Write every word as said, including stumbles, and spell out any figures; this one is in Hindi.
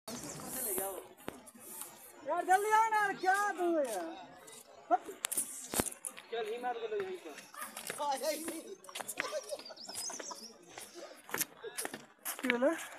यार जल्दी आओ ना, क्या तुम यार। चल ही मार के लो यहीं पर। आया ही नहीं। क्यों ना?